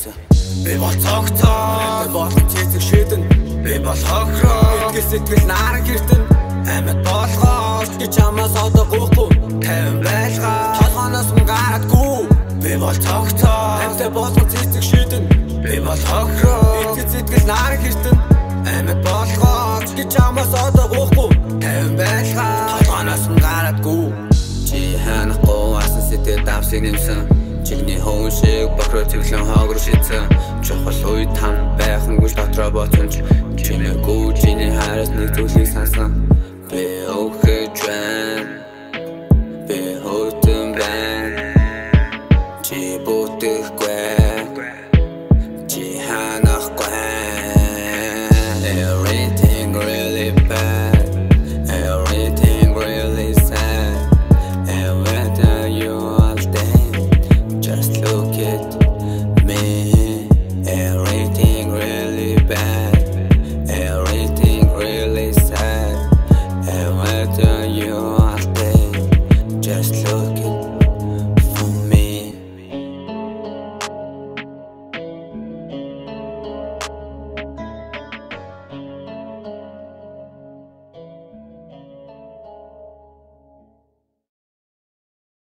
хийсэн. Би бол цогцоо болон цэцэг шидэн. Би бол хохроо итгэл сэтгэл наран гэртэн. Амьд болгоос чи чамаас одоо гоохгүй тавин байлгаа. Толгоноос мөн гарадгүй. Би бол цогцоо амьд болгон цэцэг шидэн. Би бол хохроо итгэл сэтгэл наран гэртэн. Амьд болгоос чи чамаас одоо гоохгүй тавин байлгаа. Толгоноос мөн гарадгүй. Чи ханахгүй асан сэтгэл давсыг нэмсэн. Чигний хоон шиг бохроо цэвлэн хоогор шийдсэн. Чухал үед там байхангүй дотроо ботсонч. Чимээгүй чиний хараас нэг зүйлийг сансан. Би өөхөж байна.